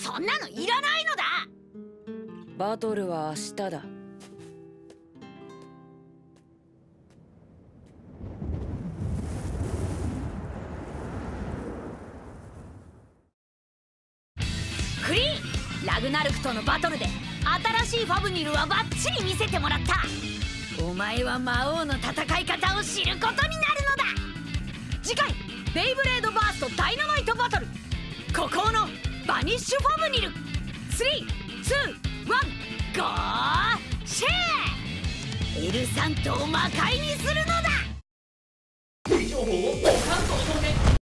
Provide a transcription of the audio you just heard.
そんなのいらないのだ。 バトルは明日だ。 クリーン、ラグナルクとのバトルで新しいファブニルはバッチリ見せてもらった。お前は魔王の戦い方を知ることになるのだ。次回ベイブレードバーストダイナマイトバトル、孤高のバニッシュファブニル。3、2、1、ゴーシェー。エルサントを魔界にするのだ。